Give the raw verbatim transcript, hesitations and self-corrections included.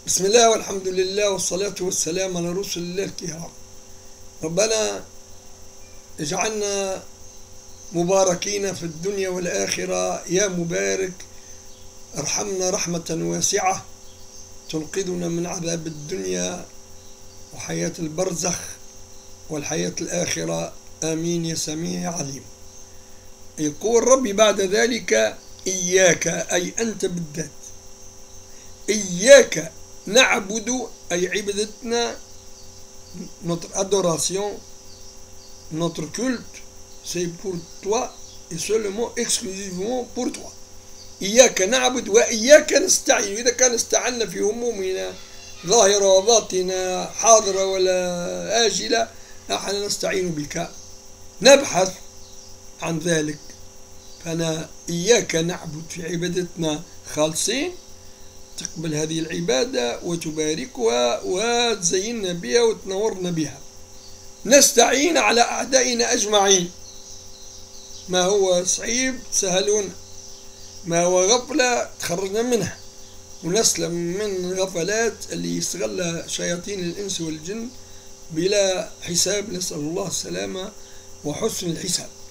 بسم الله والحمد لله والصلاة والسلام على رسل الله الكرام. ربنا اجعلنا مباركين في الدنيا والآخرة يا مبارك. ارحمنا رحمة واسعة تنقذنا من عذاب الدنيا وحياة البرزخ والحياة الآخرة، آمين يا سميع يا عليم. يقول ربي بعد ذلك: إياك أي أنت بالذات، إياك نعبد أي عبادتنا، notre adoration, notre culte, c'est pour toi et seulement exclusivement pour toi. إياك نعبد وإياك نستعين. إذا كان استعنا في همومنا ظاهرة وباطنة حاضرة ولا آجلة، نحن نستعين بك، نبحث عن ذلك. فأنا إياك نعبد في عبادتنا خالصين، تقبل هذه العبادة وتباركها وتزيننا بها وتنورنا بها. نستعين على أعدائنا أجمعين، ما هو صعيب تسهلون، ما هو غفلة تخرجنا منها ونسلم من غفلات اللي يستغلها شياطين الإنس والجن بلا حساب. نسأل الله السلامة وحسن الحساب.